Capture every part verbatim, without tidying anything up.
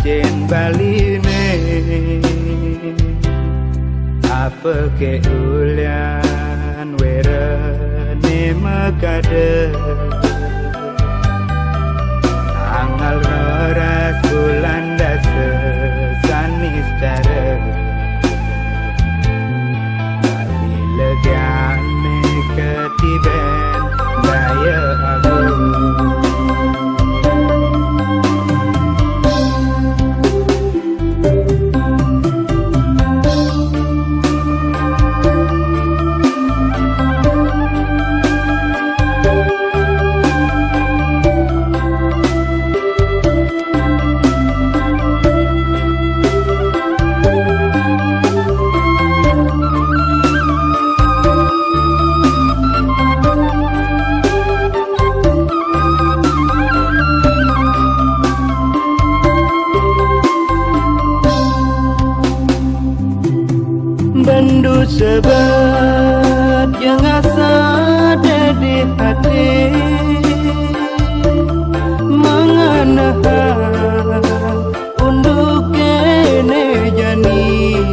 ajen baline apa ke ulian werene megade tanggal rolas bulan dasa sanis cara bali legane ketiben daya aku bandu sebat yang asa di hati mengenah untuk kene jani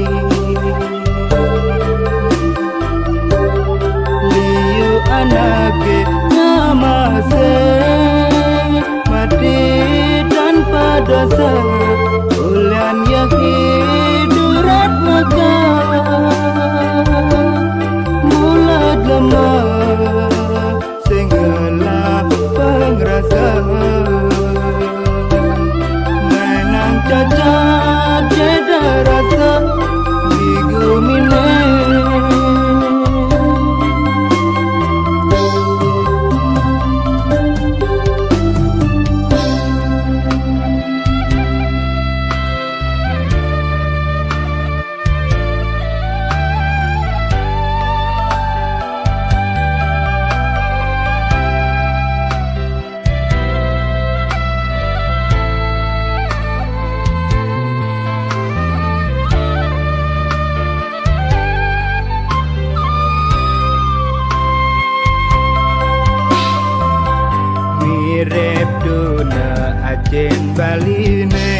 liu anake ngamase mati tanpa dosa bulan yahidurat maka mulat lemah sehinggalah pengrasa menang cacat jeda rasa digumine mirip duna ajen baline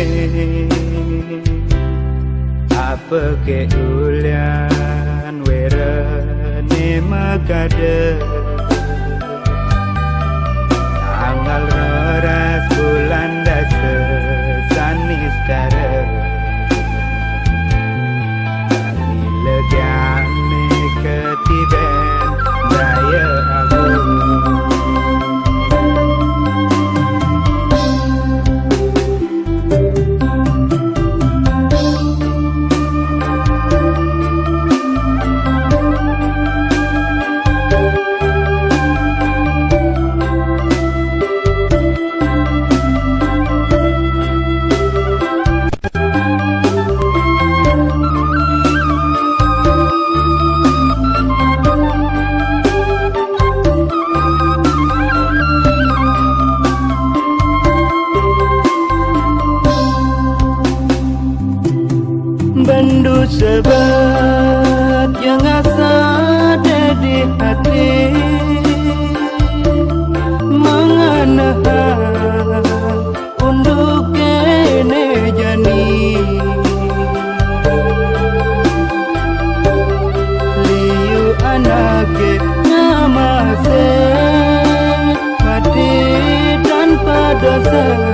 apa ke ulian werene megade tanggal rolas bulan dasa sanis cara bali legane ketiben daya aku bandu sebat yang asa di hati mengenah untuk kene jani liu anake ngamase mati tanpa dosa